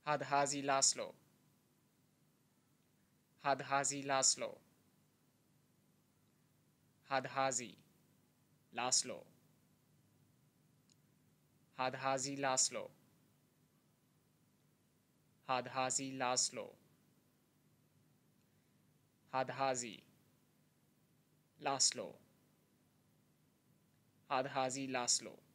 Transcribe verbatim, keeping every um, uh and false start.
Hadhazi Laszlo, Hadhazi Laszlo, Hadhazi Laszlo, Hadhazi Laszlo, Hadhazi Laszlo, Hadhazi Laszlo, Hadhazi Laszlo.